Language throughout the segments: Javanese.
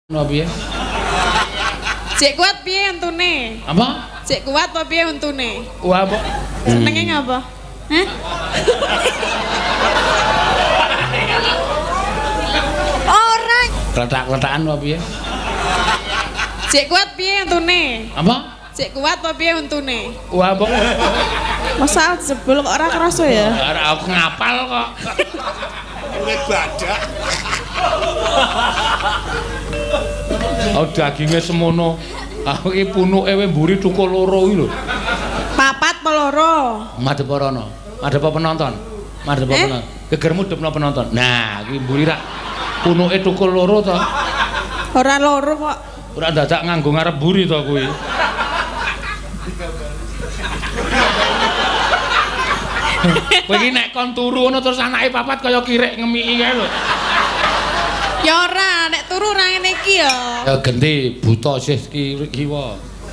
No piye? Cek kuat piye untune? Apa? Cek kuat apa piye untune? Wah, apa? Senenge ngapa? Hah? Ora. Letak-letakan apa piye? Cek kuat piye untune? Apa? Cek kuat apa piye untune? Wah, apa? Masa jebul kok ora kerasa ya? Ora aku ngapal kok. Kulit badak. Oh, dagingnya semono. Aku iki punuke we mburi tukul loro iki lho. Papat peloro. Madhep rono. Madhep penonton. Madhep penonton. Gegermu depno penonton. Nah, iki mburi rak punuke tukul loro to. Ora loro kok. Ora dadak nganggo ngarep mburi to kuwi. Kowe iki nek kon turu ngono terus anake papat kaya kirek ngemiki kae lho. Ya ora, nek turu ora ngene iki ya. Ya genti buta sih kiwa.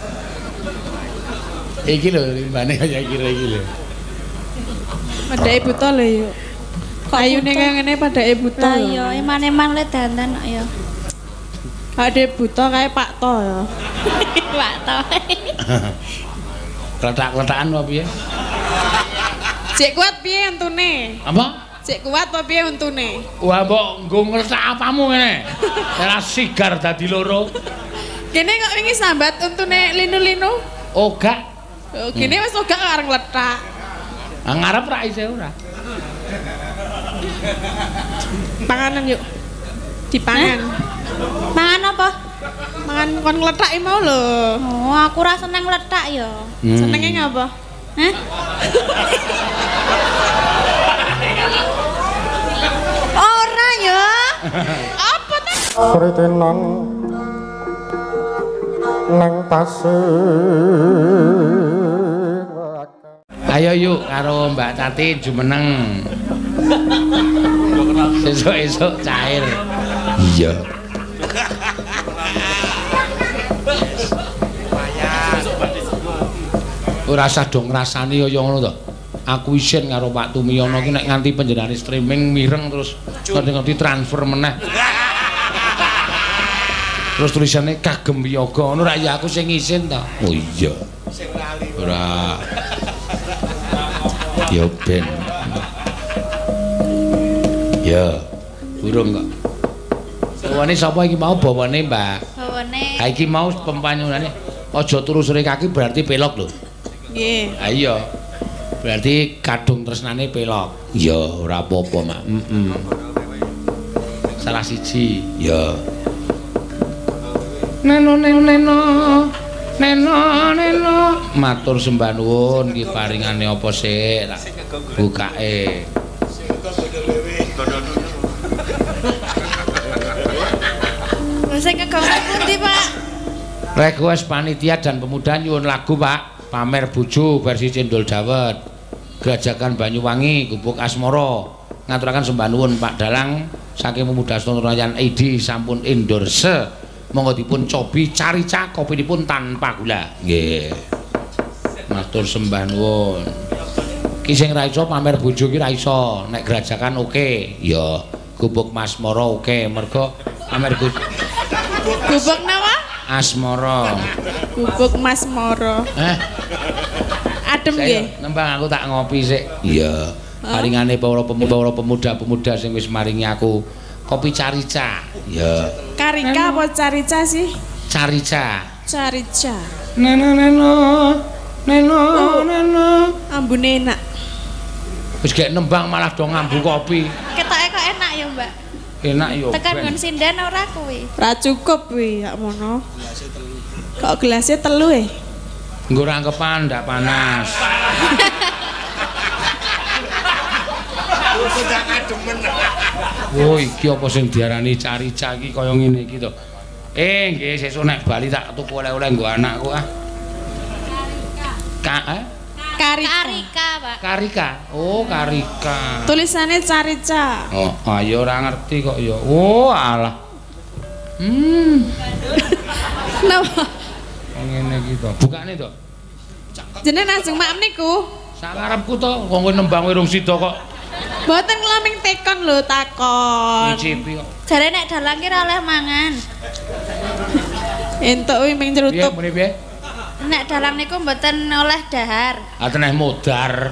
Iki lho limbane kaya kira iki lho. Padake buta lho yo. Ayune kaya ngene padake buta. Lah iya, eman-eman le dandan kok ya. Ade buta kae Pak To ya. Pak To. Letak-letakan apa piye? Cek kuat piye untune? Apa? Cek kuat apa piye untune? Wah, mbok nggo ngletak apamu ngene. Ora sigar dadi loro. Kene kok wingi sambat untune linu-linu? Oh, gak. Oh, kene wis ogak areng letak. Ngarep ra isih ora. Panganan yuk. Dipangan. Mangan apa? Mangan kon ngletaki mau lho. Oh, aku ora seneng letak ya. Senenge ngapa? Hah? Ora ya. Apa ta? Kritenan nang tasih. Ayo yuk karo Mbak Tati jumeneng. Esuk-esuk cair. Iya. Ora usah dong ngrasani kaya ngono to. Aku isin karo Pak Tumiyono ki nek nganti panjenengane streaming mireng terus ngerti-ngerti transfer meneh. Terus tulisannya kagem yoga ngono ra ya aku sing isin to. Oh iya. Sing lali. Ora. Ya ben. Ya, burung kok. Bawane sapa iki mau bawane, Mbak? Bawane. Ha iki mau pempanyunane aja turu sore kaki berarti pelok lho. Nggih. Ha iya. Berarti kadung tresnane pelok. Ya, ora apa-apa, Mak. Salah siji. Ya. Neno. Matur sembah nuwun iki paringane apa sik tak bukake. Sing kegawe pundi, Pak? Request panitia dan pemuda nyuwun lagu, Pak. Pamer bojo versi Cendol Dawet. Gerajakan Banyuwangi, Gubuk Asmara. Ngaturaken sembah nuwun Pak Dalang saking pemuda Sonroyan ID sampun endorse. Monggo dipun cobi carica kopinipun tanpa gula. Nggih. Matur sembah nuwun. Ki sing ra iso pamer bojo ki ra iso. Nek gerajakan oke. Ya, Gubuk Masmara oke. Mergo pamer bojo. Gubuk napa? Asmara. Gubuk Mas Moro. Adem nggih. Nembang aku tak ngopi sik. Iya. Paringane para pemuda-pemuda sing wis maringi aku kopi carica. Ya. Karika apa carica sih? Carica. Carica. Neno. Ambune enak. Wis gek nembang malah do ngambu kopi. Ketoke kok enak ya, Mbak. Enak yo. Tekan nggon sinden ora kuwi. Ora cukup kuwi, yak mono. Kok gelasnya telu e? Nggo rangkepan ndak panas. Sudah kademen. Oh, iki apa sing diarani carica iki kaya ngene iki to. Nggih sesuk nek bali tak tuku oleh-oleh nggo anakku ah. Karika, Pak. Karika. Oh, Karika. Tulisannya carica. Oh, ayo ora ngerti kok ya. Oh, alah. Napa? Ngene iki to. Bukane to. Jenengan ajeng mak niku. Sak karepku to, wong nembang wirung sida kok. Mboten ngelaming tekon lho takon. Nyicipi kok. Jare nek dalang ki ora oleh mangan. Entuk kuwi ming Piye cerutup. muni piye? Nek dalang niku mboten oleh dahar. Ateneh modar.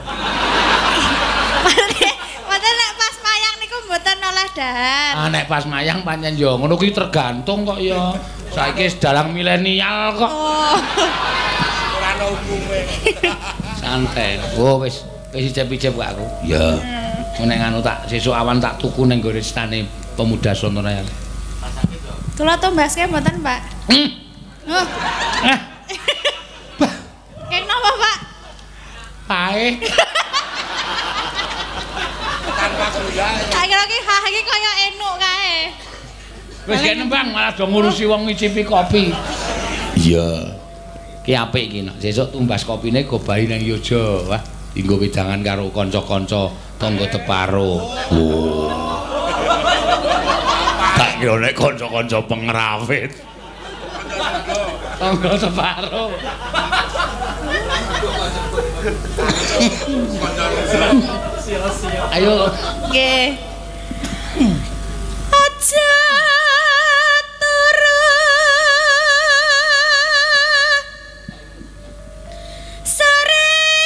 Mboten nek pas mayang niku mboten oleh dahar. Ah nek pas mayang pancen yo ngono kuwi tergantung kok ya. Saiki wis dalang milenial kok. Oh. Ora ana umume. Santai. Oh wis icip-icip kok aku. Ya. Nek ngono tak sesuk awan tak tuku ning gone stane Pemuda Sontoraya. Kula tumbaske mboten, Pak. Oh. Keng napa, Pak? Pae. Tanpa gula. Tak kira iki hah iki kaya enuk kae. Wis gek nembang malah do ngurusi wong ngicipi kopi. Iya. Ki apik iki nek sesuk tumbas kopine go bayi nang Yoja. Wah, dienggo wedangan karo kanca-kanca tangga Teparo. Oh. Tak kira nek kanca-kanca pengrawit. Tangga Teparo. Ayo. Nggih. Aja turu sore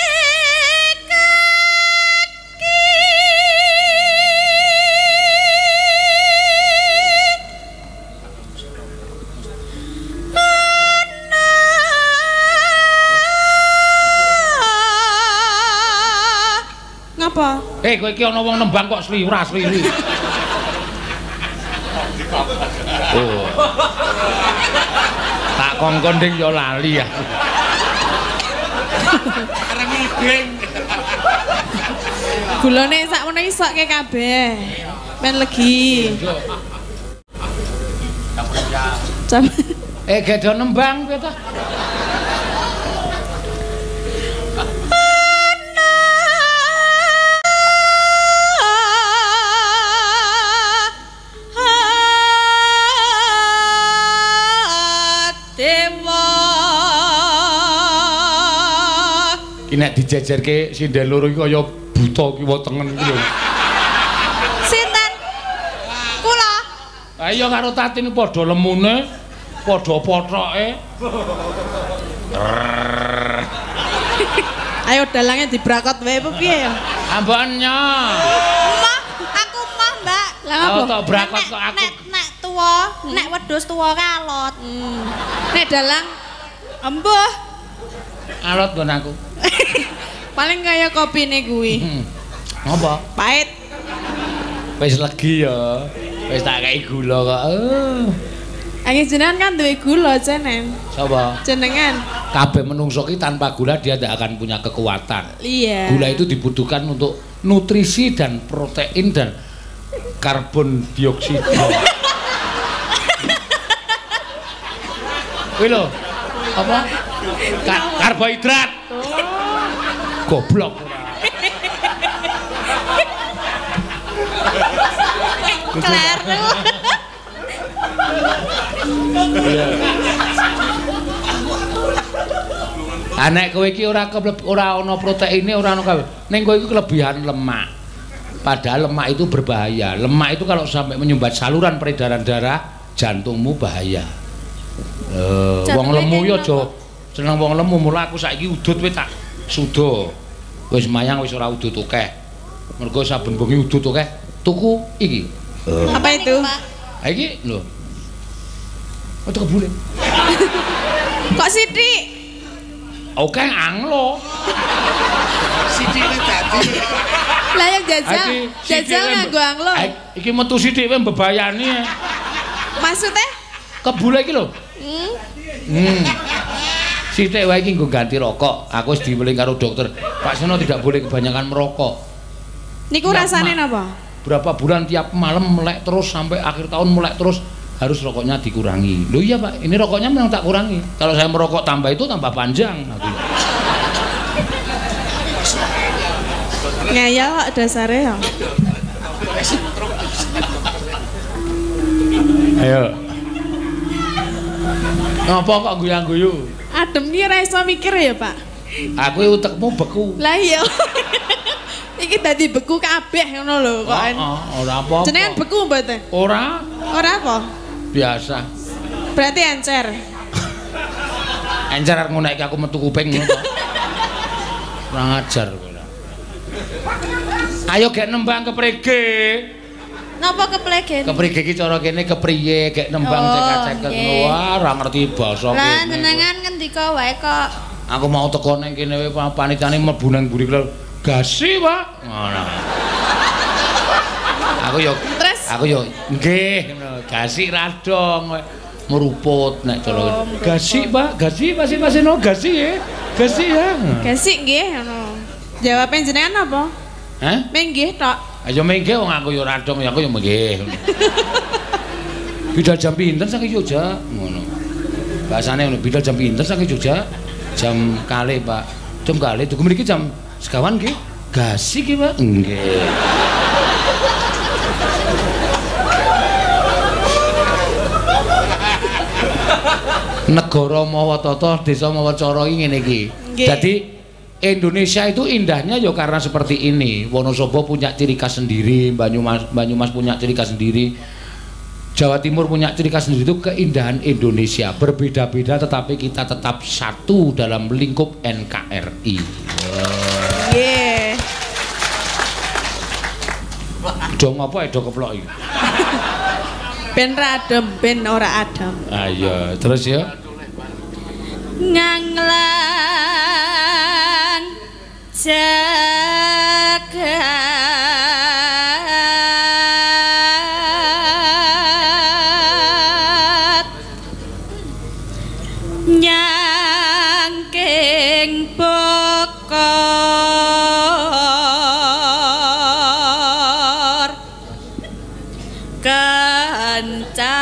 kaki Ngapa? Kowe iki ana wong nembang kok sliwras-sliwi. Oh. Tak kongkon ding ya lali ya. Areng ibing. Gulane sakmono isokke kabeh. Men legi. Jam. Gek do nembang piye to? Ki nek dijejerke sinden loro iki kaya buta kiwa tengen iki lho. Sinten? Kula. Ha iya karo Tatine padha lemune, padha pothoke. Ayo dalangnya dibrakot wae apa piye ya? Ambannya. Mah, aku mah, Mbak. Lah Oh, apa? tok brakot kok aku. Nek tuwa, nek wedhus tuwa kalot. Nek dalang Embuh. Alot nggon aku. paling kaya kopine kuwi. Apa? Pahit. Wis legi ya. Wis tak kei gula kok. Angin jenengan kan duwe gula jenen. Sapa? Jenengan. Kabeh menungso ki tanpa gula dia tidak akan punya kekuatan. Iya. Gula itu dibutuhkan untuk nutrisi dan protein dan karbon dioksida. Kuwi lho. Apa? Karbohidrat. Goblok. Kleru. Nek kowe iki ora ana proteine, ora ana kabeh. Ning kowe iki kelebihan lemak. Padahal lemak itu berbahaya. Lemak itu kalau sampai menyumbat saluran peredaran darah, jantungmu bahaya. Wong lemu ya aja seneng wong lemu. Mula aku saiki udut wis tak sudo. Wis mayang wis ora udut akeh. Mergo saben bengi udut akeh tuku iki. Apa itu? Ha iki lho. Untuk kebule. Kok sithik? Oke anglo. Sidine dadi. Lah yang jajal nganggo anglo. Iki metu sithik wae mbebayani. Maksudnya? Kebule iki lho. Sithik wae iki nggo ganti rokok. Aku wis diweling karo dokter. Pak Seno tidak boleh kebanyakan merokok. Niku rasane napa? Berapa bulan tiap malam melek terus sampai akhir tahun melek terus harus rokoknya dikurangi. Loh iya Pak, ini rokoknya memang tak kurangi. Kalau saya merokok tambah itu tambah panjang. Ngeyel kok dasare ya. Ayo. Ngapa kok guyang-guyu? Adem ki ora iso mikir ya, Pak. Aku utekmu beku. Lah iya. Iki dadi beku kabeh ngono lho kok. Ora apa-apa. Jenengan beku mboten? Ora, Ora apa? biasa. Berarti encer. Anjar arep ngonekke aku metu kuping ngono to. Kurang ajar kowe. Ayo gek nembang keprege. Napa keplegen? Keprege iki cara kene kepriye gek nembang cekak-ceket wah ora ngerti basa kene. Lah jenengan ngendika wae kok. Aku mau teko ning kene wae panitiane mlebu nang mburi kula. Gasi, Pak. Ngono. Aku yo nggih ngono. Gasi radong meruput nek cara. Gasi, Pak. Gasi masih no gasi ya. Gasi ya. Gasi nggih ngono. Jawabe jenengan apa? Hah? Menggih tok. Ayo menggih wong aku yo radong ya aku yo menggih. Bidal jam pinten saking Jogja? Ngono. Bahasane ngono, bidal jam pinten saking Jogja? Jam kalih, Pak. Jam kalih tuku mriki jam sekawan nggih. Gasi ki, Pak. Nggih. Negara mawa tata, desa mawa cara iki ngene iki. Jadi Indonesia itu indahnya ya karena seperti ini. Wonosobo punya ciri khas sendiri, Banyumas punya ciri khas sendiri. Jawa Timur punya ciri khas sendiri, itu keindahan Indonesia. Berbeda-beda tetapi kita tetap satu dalam lingkup NKRI. Nggih. Dong apa do keplok iki? Ben radem, ben ora adem. Ayo, terus ya. Nganglan jagat nyangking bokor kanca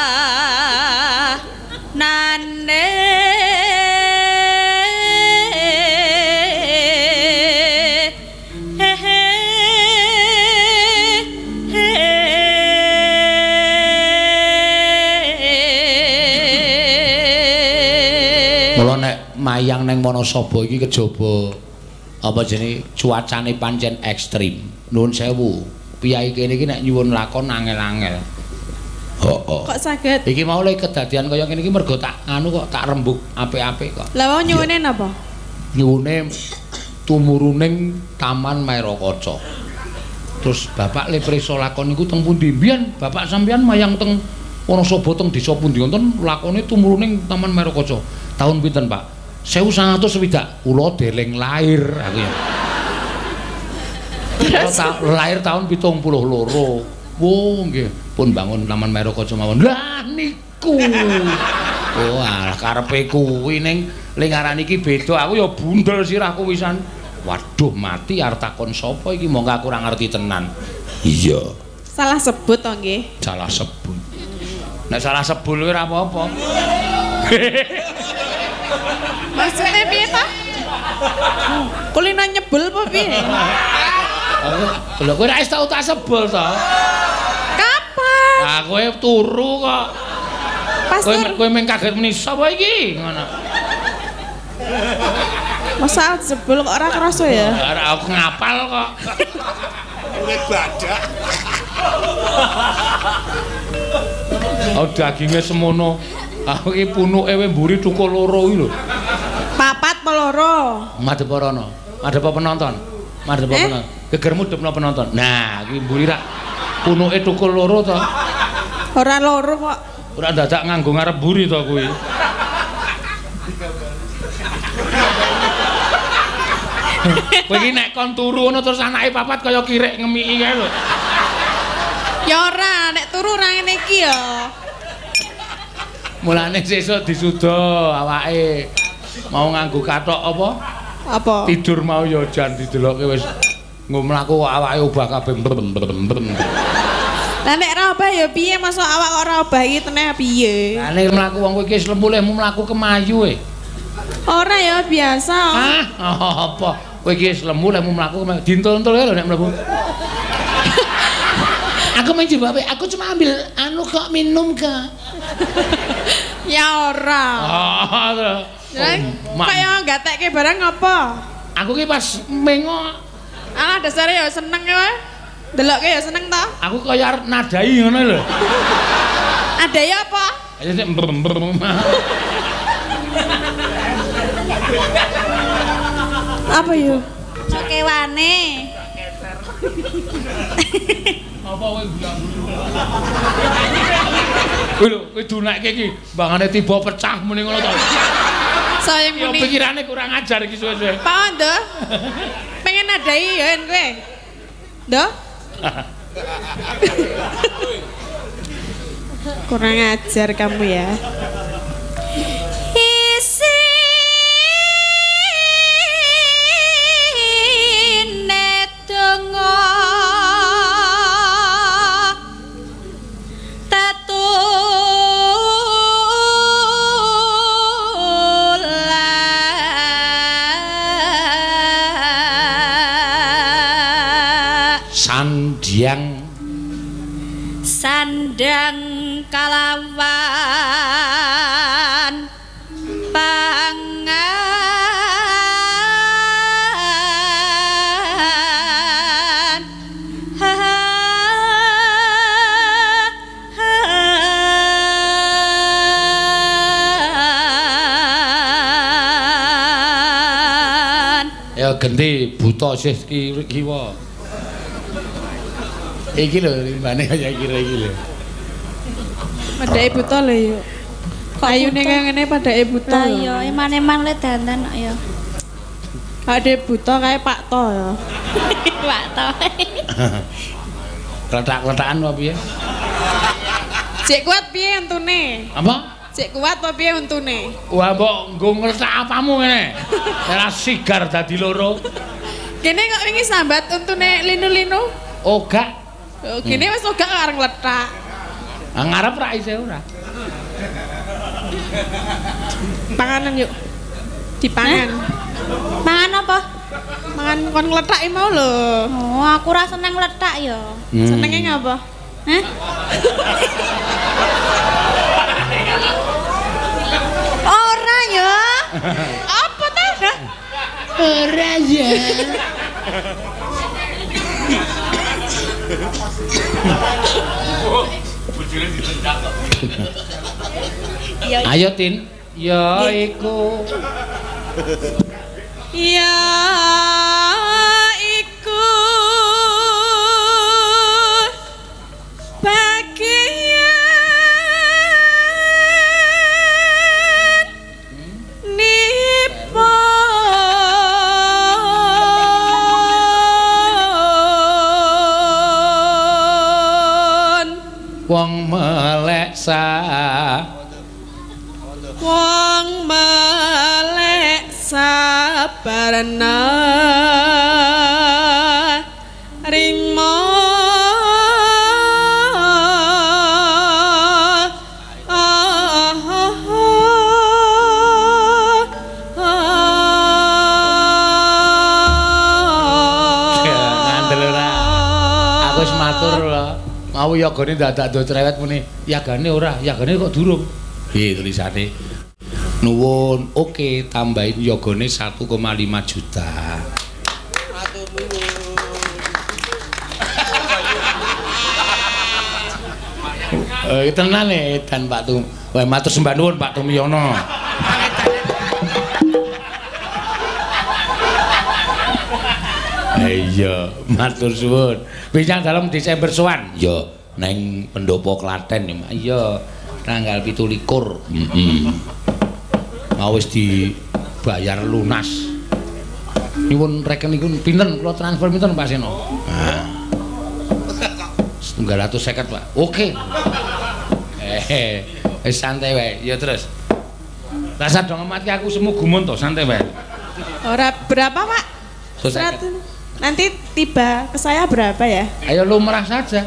mayang neng Wonosobo iki kejaba apa jenenge cuacane pancen ekstrim. Nuwun sewu. Piyai kene iki nek nyuwun lakon angel-angel. Kok saged? Iki mau lek kedadian kaya ngene iki mergo tak anu kok tak rembug apik-apik kok. Lah wong nyuwune napa? Nyuwune tumuruning Taman Mairakaca. Terus Bapak le prisa lakon iku teng pundi? Mbiyen Bapak sampeyan mayang teng Wonosobo teng desa pundi wonten lakone tumuruning Taman Mairakaca. Tahun pinten, Pak? 1960. Kula deleng lair aku ya. Lahir tahun 72. Wo nggih, pun bangun Taman Mairakaca mawon. Lah niku. Wah, karepe kuwi ning lingaran iki beda. Aku ya bundel sirahku wisan. Waduh, mati arep takon sapa iki monggo aku ora ngerti tenan. Iya. Salah sebut to nggih. Salah sebut. Nek salah sebul kuwi ora apa-apa. Maksudnya piye, Pak? Kulino nyebel apa piye? Lha kowe ora wis tau tak sebul to? Kapan? Ah kowe turu kok. Kowe meng kaget meni sapa iki? Ngono. Masa sebel kok ora kerasa ya? Ora aku ngapal kok. Kulit badak. Oh dagingnya semono. Aku iki punuke we mburi tukul loro iki lho. Papat apa loro? Madhep rono. Madhep penonton. Madhep penonton. Geger mudhepno penonton. Nah, iki mburi rak punuke tukul loro to. Ora loro kok. Ora dadak nganggo ngarep mburi to kuwi. Kowe iki nek kon turu ngono terus anake papat kaya kirek ngemiki kae lho. Ya ora, nek turu ora ngene iki ya. Mulane sesuk disuda awake. Mau nganggo kathok apa? Apa? Tidur mau ya jan didelokke wis mlaku kok awake obah kabeh. Lah nek ora obah ya piye masa awak kok ora obah iki teneh piye? Lah nek mlaku wong kowe iki wis lemu mlaku kemayu e. Ora ya biasa. Ah, apa? Kowe iki wis lemu mlaku kemayu. Dintul-entul lho nek mlebu. Aku main jawab, aku cuma ambil anu kok minum ke. Ya ora. Kayak gatekke barang apa? Aku ki pas mengo. Alah dasare ya seneng kowe. Delokke ya seneng ta? Aku kaya arep nadai ngono lho. Ada ya apa? Ayo sik Apa yo? Cokewane. Apa kowe gulang-gulang? Kowe lho, kowe dunekke iki mbangane tiba pecah muni ngono to. Saya Ya muni. pikirane kurang ajar iki suwe-suwe. Pak Ndo. Pengen nadai ya en kowe. Ndo? Kurang ajar kamu ya. Isine donga sandang kalawan pangan Ya genti buta sih kiwa. Iki lho limbane kaya kira iki lho. Padake buta lho yo. Ayune kaya ngene padake buta. lah ya eman-eman le dandan kok ya. Ade buta kayak Pak To ya. Pak to. Letak-letakan apa piye? Cek kuat piye untune? Apa? Cek kuat apa piye untune? Wah mbok nggo ngletak apamu ngene. Ora sigar dadi loro. Kene kok wingi sambat untune linu-linu. Oh gak. Oh, kene wis ogak areng letak. Ngarep ra isih ora. Panganan yuk. Dipangan. Mangan apa? Mangan kon ngletaki mau lho. Oh, aku ra seneng letak ya. Senenge ngapa? Hah? Ora ya. Apa ta? Ora ya. Ayo Tin. Ya iku. Ya iku bagian nipon Wong meleksa. wong melek sabarna rimo Ngandel ora. Aku wis matur lho. Mau yagane dadak do cerewet muni. Yagane ora, yagane kok durung. Piye tulisane? Nuwun, oke tambahin yogone 1,5 juta. Matur nuwun. Tenan dan Pak Tum. Wah, matur sembah nuwun Pak Tumyono. Iya, matur suwun. Bincang dalam Desember sowan. Ya, neng Pendopo Klaten ya, Mak. Iya, tanggal 17. Mau wis dibayar lunas. Nyuwun rekeningipun pinten kula transfer pinten Pak Seno? Nah. 950 Pak. Oke. Wis santai wae. Ya terus. Rasa dong mati aku semu gumun to, santai wae. Ora berapa, Pak? 150. Nanti tiba ke saya berapa ya? Ayo lumrah saja.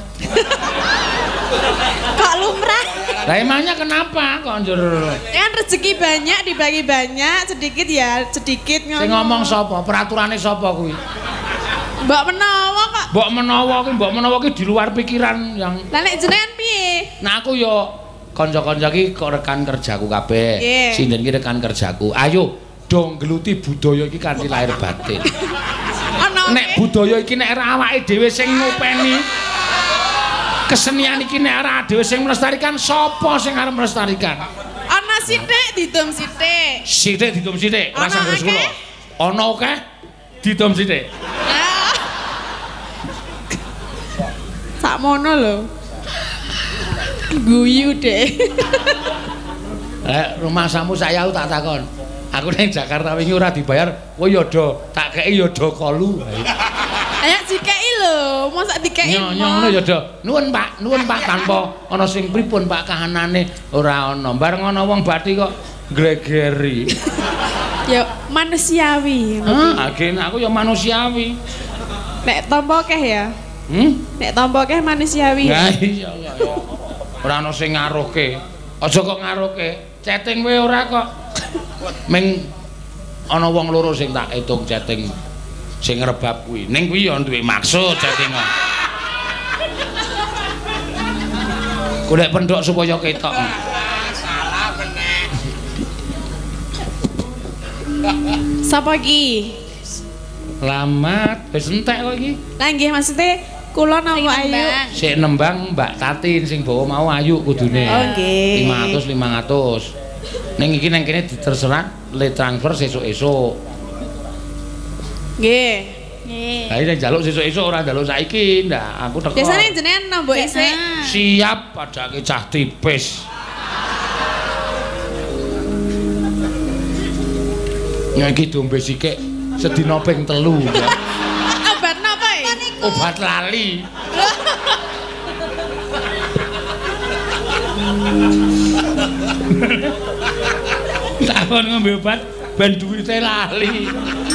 Kok lumrah? Lah emangnya kenapa kok njur? Kan rezeki banyak dibagi banyak, sedikit ya sedikit Sing ngomong sapa? Peraturane sapa kuwi? Mbak menawa kok. Mbok menawa ki di luar pikiran yang. Lah nek jenengan piye? Nah aku yo kanca-kanca ki kok rekan kerjaku kabeh. Yeah. Sinden ki rekan kerjaku. Ayo dong geluti budaya iki kanthi lahir batin. Ana Nek budaya iki nek ora awake dhewe sing ngopeni kesenian iki nek ora dhewe sing melestarikan sapa sing arep melestarikan? ana sithik didom sithik. Sithik didom sithik, ora Ana sangger kula. akeh? Ana akeh didom sithik. Ah. Sakmono lho. Guyu deh. Rumah samu saya tak takon. Aku ning Jakarta wingi ora dibayar, kowe ya do tak kei ya do kolu. Ayo dikeki lho, mosok dikeki. Ngono ya do. Nuwun Pak tanpa ana sing pripun Pak kahanane ora ana. Bareng ana wong bathi kok gregeri. Ya manusiawi. Agen aku ya manusiawi. Nek tampa akeh ya. Nek tampa akeh manusiawi. Ya iya ya. Ora ana sing ngaruhke. Aja kok ngaruhke. Chatting kowe ora kok. Ming ana wong loro sing tak etung chatting sing rebab kuwi. Ning kuwi ya duwe maksud chatting kok. Golek pendhok supaya ketok. Salah bener. Sapa iki? Lamat wis entek kok iki. Lah nggih maksude kula napa Ayu? Sik nembang Mbak Tatin sing bawa mau Ayu kudune. Oh nggih. 500. Ning iki nang kene terserah le transfer sesuk-esuk. Nggih. Nggih. Lah iki njaluk sesuk-esuk ora njaluk saiki, ndak. Aku teko. Biasane jenengan nambah isik. Siap padake cah tipis. Ya iki dombe sikik sedina ping 3 ya. Obat napa iki? Obat lali. Takon ngombe obat ben duwite lali.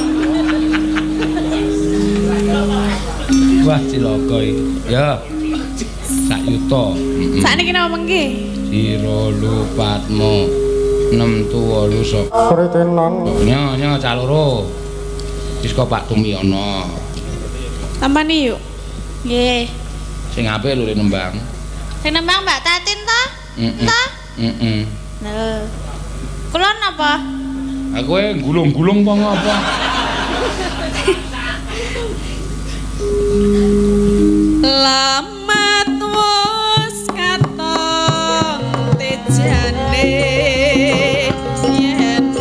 Wah cilaka iki. Ya. Sak yuta. Sakniki napa mengki? Sira lupatmu 6 sok. Pritenan Nya caloro. Wis kok Pak Tumiono. Tampani yuk. Nggih. Sing apik lho nembang. Sing nembang Mbak Tatin to? To? Lho. Kula napa? Aku gulung-gulung apa ngapa? Lamat wis katong tejane yen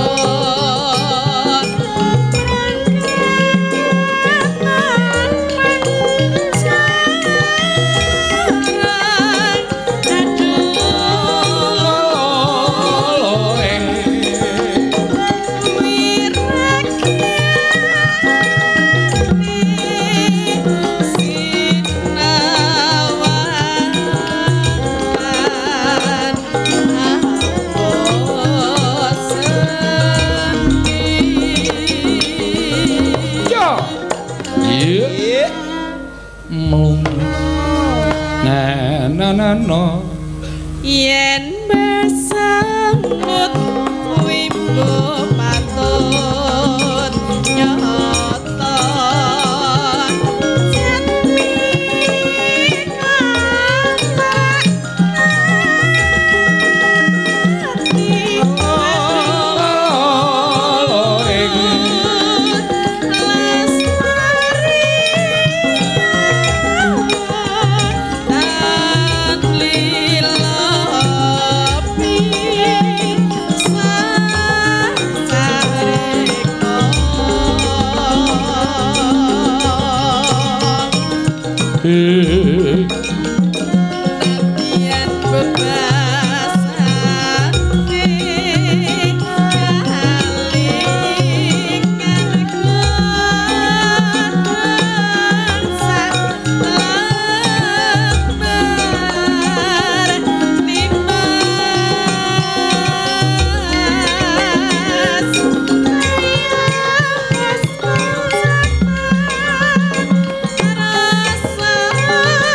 No. yen besamut wimbo patut nyata rasa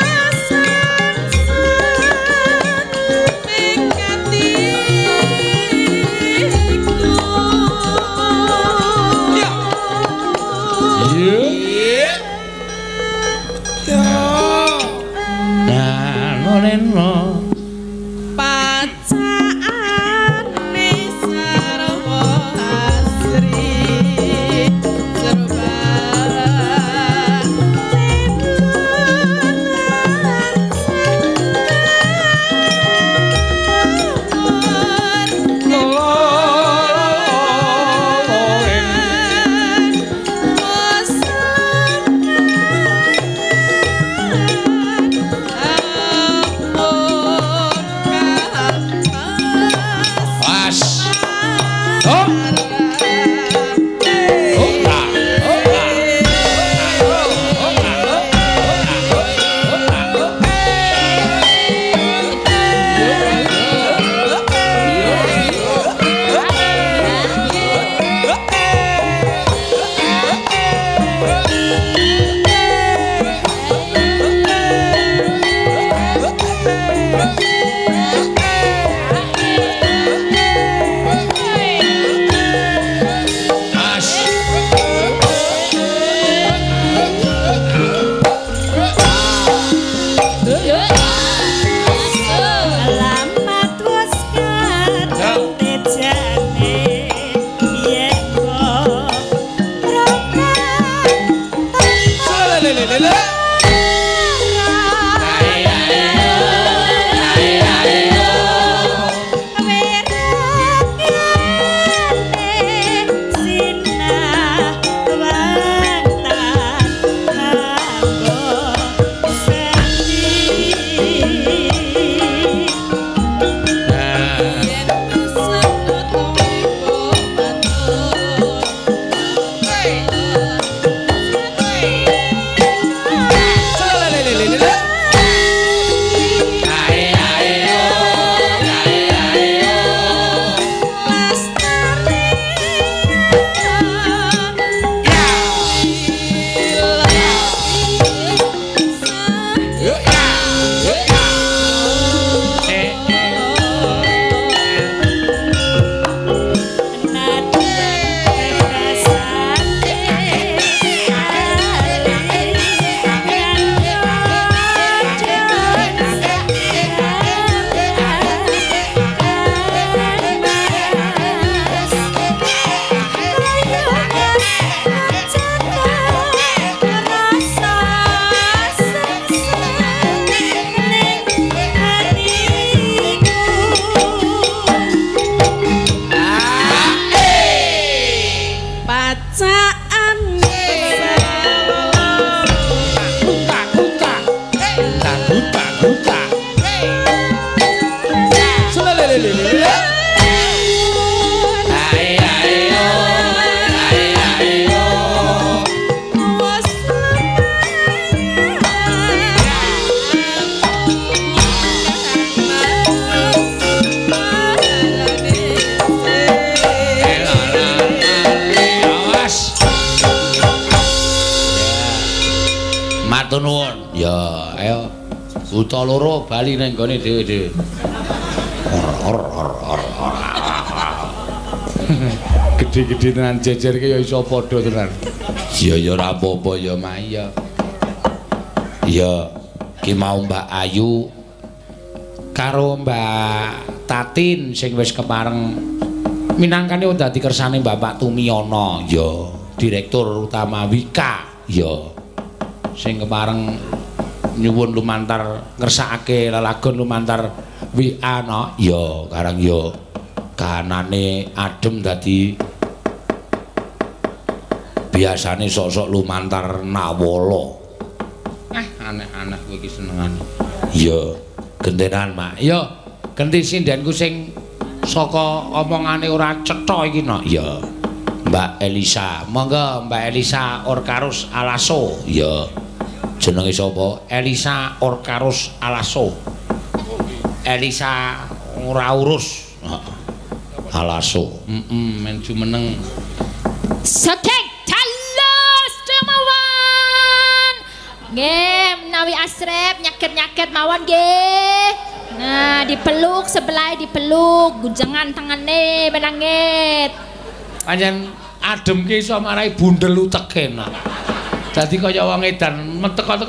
Matur nuwun. Ya, ayo. Buta loro bali nang gone dhewe-dhewe. Gede-gede tenan jejer ki ya iso padha tenan. Ya ya ora apa-apa ya Mak ya. Ya ki mau Mbak Ayu karo Mbak Tatin sing wis kepareng minangkane dadi kersane Bapak Tumiyono ya Direktur Utama Wika ya sing kepareng nyuwun lumantar ngersakake lelagon lumantar WA no ya karang ya kahanane adem dadi biasane sok-sok lumantar nawala aneh-aneh kowe iki senengane ya gentenan Mak ya genti sindenku sing saka omongane ora cetha iki no ya Mbak Elisa monggo Mbak Elisa Orkarus Alaso ya jenenge sapa Elisa Orkarus Alaso Elisa ora urus Alaso men jumeneng Sotek talus demawan nggih menawi asrep nyaket-nyaket mawon nggih nah dipeluk sebelah dipeluk gujengan tangane menangit pancen adem ki iso marai bundel uteke nah dadi kaya wong edan meteko-teko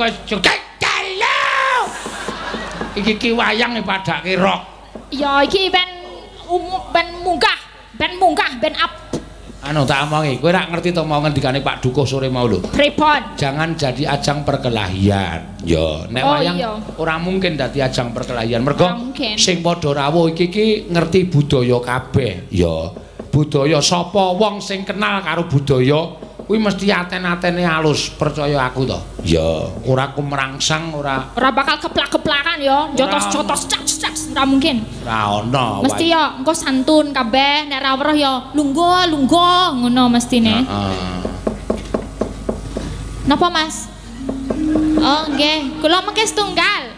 iki wayang padake rok ya iki ben munggah ben up anu tak omongi kowe rak ngerti to mau ngendikane Pak Dukuh sore mau lho pripun jangan jadi ajang perkelahian ya nek wayang ora mungkin dadi ajang perkelahian mergo sing padha rawuh iki ngerti budaya kabeh ya budaya sapa wong sing kenal karo budaya Kuwi mesti aten-atene halus, percaya aku to. Ya, ora kumrangsang, ora bakal keplak-keplakan ya, jotos-jotos cak-cak, ora mungkin. Ora ono. Mesti ya engko santun kabeh, nek ra weruh ya lungguh ngono mestine. Heeh. Napa Mas? Oh nggih, kula mengke setunggal.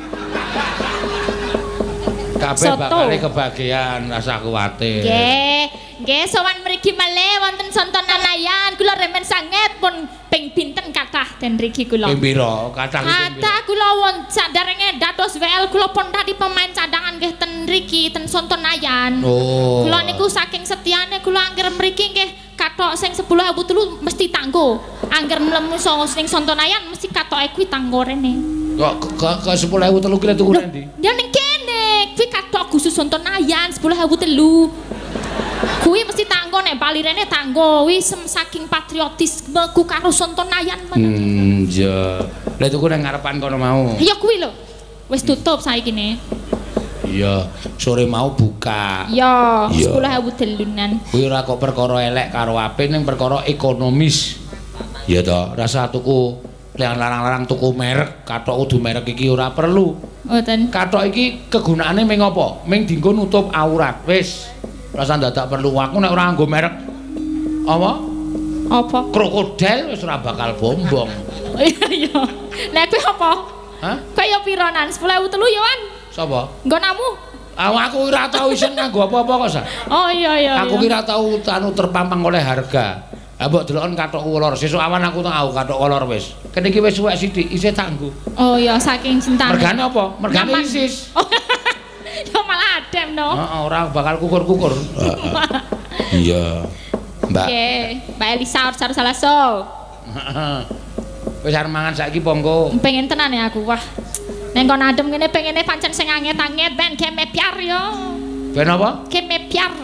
Kabeh bakal kebagian, rasa kuwatir. Nggih, sowan mriki malih wonten sontonan ayan, kula remen sanget pun ping pinten kathah ten mriki kula. Ping pira? Kathah ping pira? Kula won saderenge dados WL kula pun tadi pemain cadangan nggih ten mriki ten sontonayan. Oh. Kula niku saking setiane kula angger mriki nggih kathok sing 10.000 telu mesti tanggo. Angger mlemu sing sontonayan mesti kathoke kuwi tanggo rene. Kok 10.000 telu kira tuku ndi? Ya ning kene, kuwi kathok khusus sontonayan 10.000 telu. Kuwi mesti tanggo nek balirene tanggo, kuwi saking patriotismeku karo sontonayan men. Ya. Lah tuku nang ngarepan kono mau. Ya kuwi lho. Wis tutup saiki ne. Iya, sore mau buka. Ya, 10.000 telunan. Kuwi ora kok perkara elek karo apik ning perkara ekonomis. Ya toh, rasa tuku yang larang-larang tuku merek, kathok kudu merek iki ora perlu. Mboten. Kathok iki kegunaane ming apa? Ming dienggo nutup aurat. Wis. Rasa dadak perlu aku nek ora nggo merek. Apa? Apa? Krokodil wis ora bakal bombong. Iya. Nek kuwi apa? Hah? Kaya piranan? 10.000 telu ya, Wan? Sapa? Nggonamu? Aku ora tau isin nganggo apa-apa kok, Sa. Oh iya. Aku kira tau terpampang oleh harga. Lah mbok delokon kathok kolor, sesuk awan aku tau kathok kolor wis. Kene iki wis suwek sithik, isih tanggo. Oh iya, saking cintane. Mergane apa? Mergane isis. Ya malah adem no. Heeh, ora bakal kukur-kukur. Iya. Mbak. Nggih, Mbak Elisa harus salaso. Heeh. Wis arep mangan saiki apa engko? Pengen tenan ya aku, wah. Nek kon adem ngene pengene pancen sing anget-anget ben kemepiar yo. Ben apa? Kemepiar.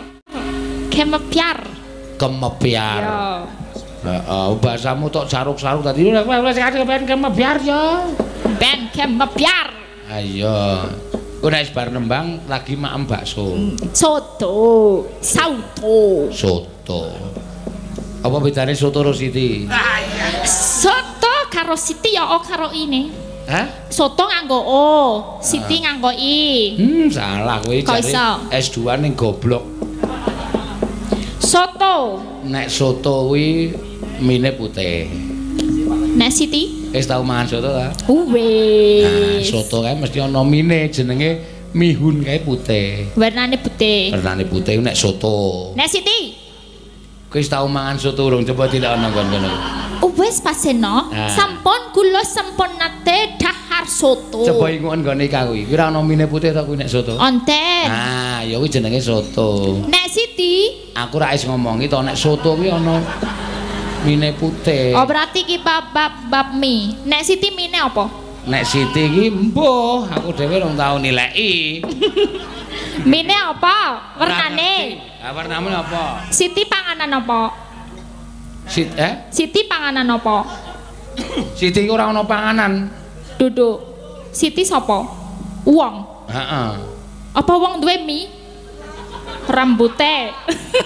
Kemepiar. Yo. Heeh, bahasamu tok saruk-saruk tadi wis ben kemepiar yo. Ben kemepiar. Ayo. Ku nek bar nembang lagi maem bakso. Soto. Apa bedane soto karo siti? Soto karo siti ya o karo ini. Hah? Soto nganggo o, siti nganggo i. Salah kowe jare S2 ning goblok. Soto. Nek soto kuwi mine putih. Nek siti? Wis tau mangan soto ta? Wis. Nah, soto kae mesti ana mine jenenge mihun kae putih. Warnane putih. Warnane putih nek soto. Nek siti? Kowe wis tau mangan soto urung coba dilakon nang kono. Wis paseno. Sampun kula sampun nate dahar soto. Coba ingon nggone kuwi. Kuwi ora ana mine putih ta kuwi nek soto? Onten. Ah, ya kuwi jenenge soto. Nek siti? Aku ra wis ngomongi to nek soto kuwi ana mine putih. Oh berarti ki bab mie. Nek siti mine apa? Nek siti iki mbuh, aku dhewe rong tau nilai. Mine apa? Warnane? Warnane apa? Siti panganan apa? Siti panganan apa? Siti ora ana panganan. Duduk. Siti sapa? Wong. Heeh. Apa wong duwe mie? Rambute.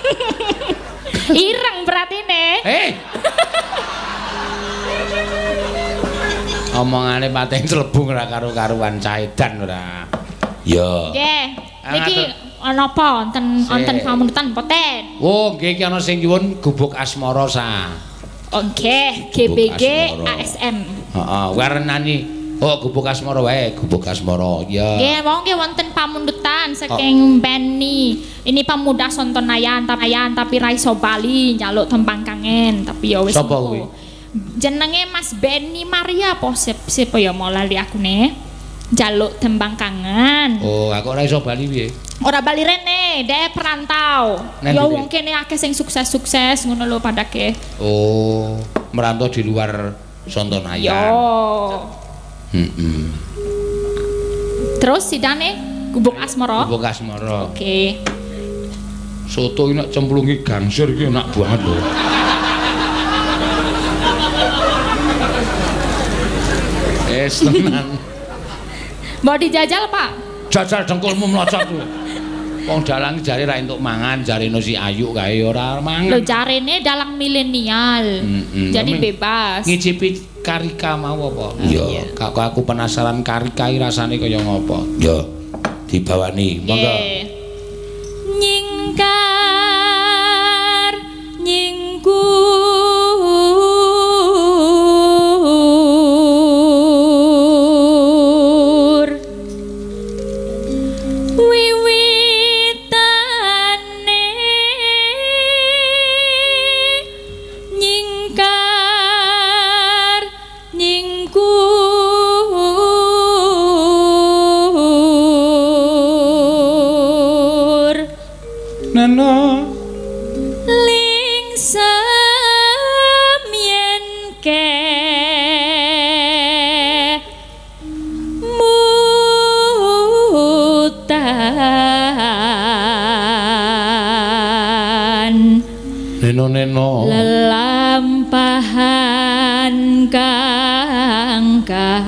Ireng berarti ne. Omongane pating celebung ora karo-karuan caedan ora. Ya. Nggih. Niki ana apa wonten pamundutan poten? Oh, nggih iki ana sing nyuwun gubuk asmara sa. Nggih, GBG ASM. Heeh, warnani. Oh, gubuk asmara wae, gubuk asmara. Ya. Nggih, wong nggih wonten pamundutan saking Benny. Ini pemuda sontonayan tapi ra iso bali njaluk tembang kangen, tapi ya wis. Sapa kuwi? Jenenge Mas Benny Maria apa siapa ya mau lali aku ne. Njaluk tembang kangen. Oh, aku ora iso bali piye? Ora bali rene, dhek perantau. Ya wong kene akeh sing sukses-sukses ngono lho padake. Oh, merantau di luar sontonayan. Yo. Terus sidane gubuk asmara. Gubuk asmara. Oke. Soto ini cemplungi gangsir iki enak banget lho. Tenan. Mau dijajal, Pak? Jajal dengkulmu mlocot kuwi. Wong dalang jare ra entuk mangan, jarene si Ayu kae ora mangan. Lho jarene dalang milenial. Jadi bebas. Ngicipi karika mau apa? Iya. Kok aku penasaran karika rasane kaya ngopo? Ya. Dibawani, monggo. Nyingkar nyingku neno lelampahan kang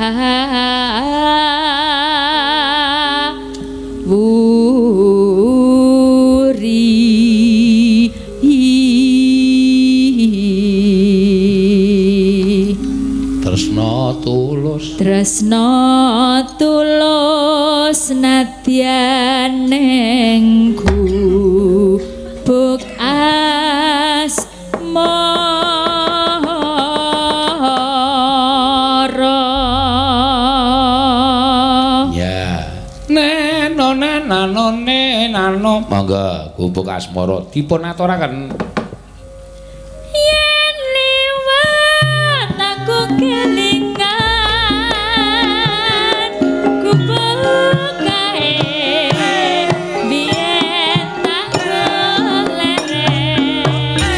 wuri tresno tulus nadyan nengku buk nano monggo gubuk asmara dipun aturaken yen liwat aku kelingan gubuk kae biyen tak golereng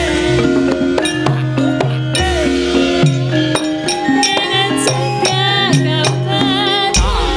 dengan jaga kapan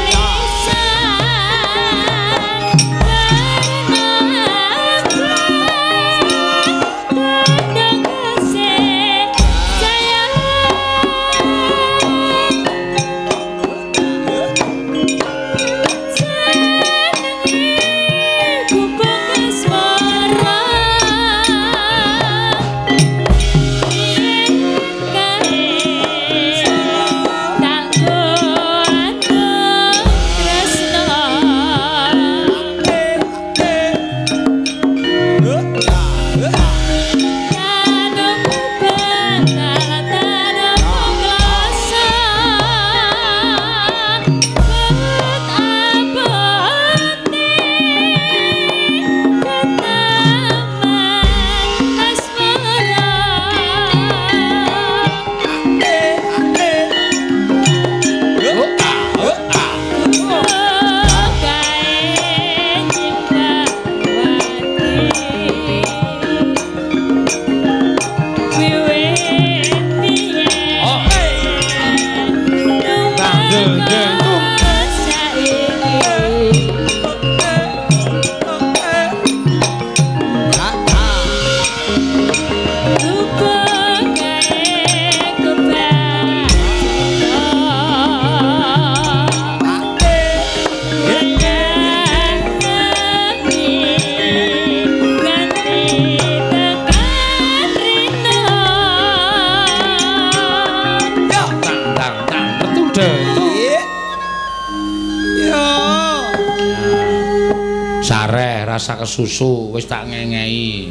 rasa kesusu wis tak ngengei.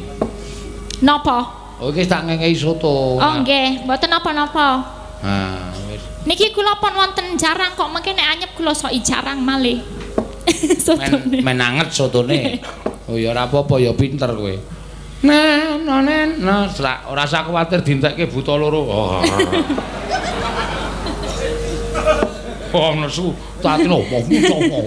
Napa? Oh iki tak ngengei soto. Oh nggih, mboten napa-napa. Ha, wis. Niki kula pun wonten jarang kok mengke nek anyep kula soki jarang malih. Sotone. Men anget sotone. Oh ya ora apa-apa ya pinter kowe. Nah, ora usah kuwatir dintekke buta loro. Oh, nesu, tak opo mucomo.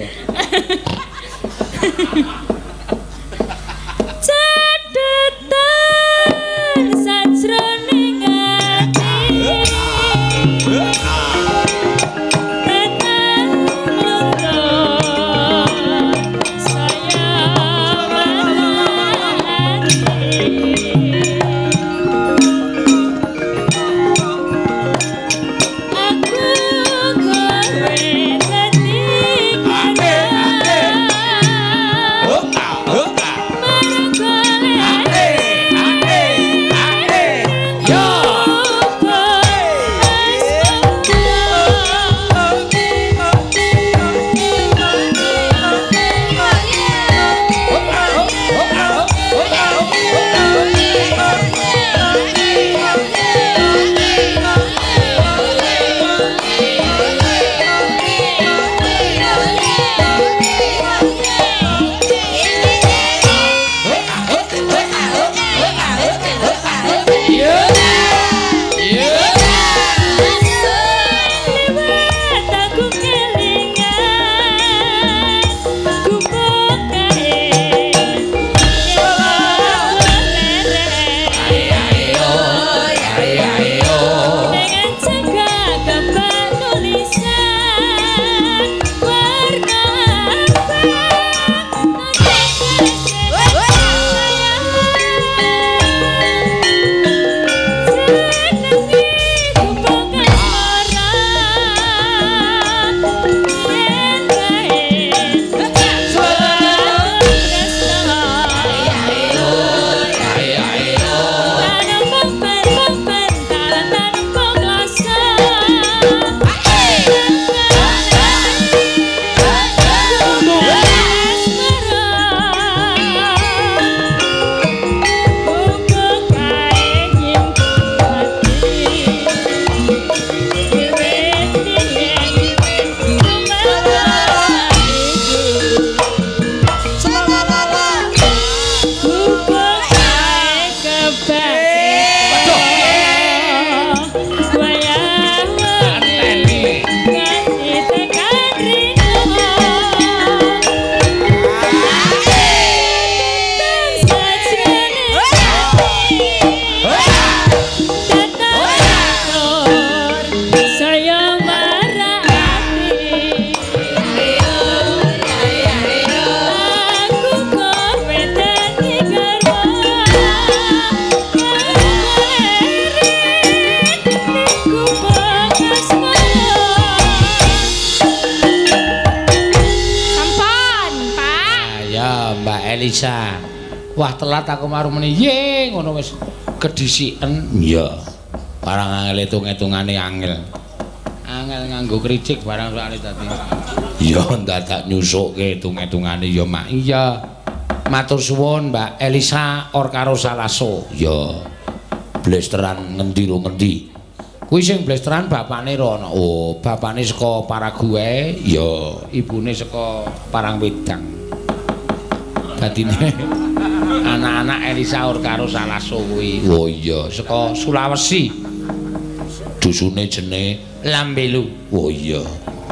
Elisa. Wah telat aku marung meneh. Ye ngono wis kedisiken. Iya. Barang angel hitung-hitungane angel. Angel nganggo kricik barang soalé dadi. Iya dadak nyusukke hitung-hitungane ya Mak. Iya. Matur suwun Mbak Elisa or karo Salaso. Ya. Blesteran ngendi ro ngendi. Kuwi sing blesteran bapakne rono. Oh, bapakne saka Paraguay, ya ibune saka Parangwedang. Dadine anak-anak Elisa or karo Salaso kuwi. Oh iya, saka Sulawesi. Dusune jenenge Lambelu. Oh iya.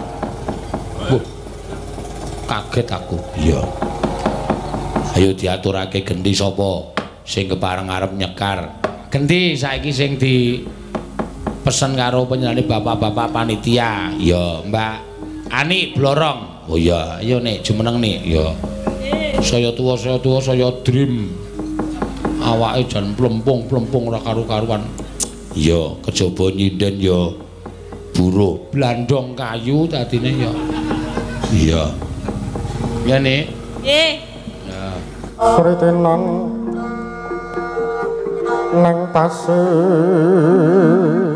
Kaget aku. Iya. Ayo diaturake gendi sapa sing kepareng arep nyekar. Gendi saiki sing di pesen karo penyanyi bapak-bapak panitia. Ya, Mbak Ani Blorong. Oh iya, ayo nek jumeneng nek ya. Saya tua, saya dream. Awake jan plempung-plempung ora karu-karuan. Ya, kejaba nyinden ya buruh blandong kayu tadine ya. Iya. Ya nek. Nggih. Sritenan nang tasih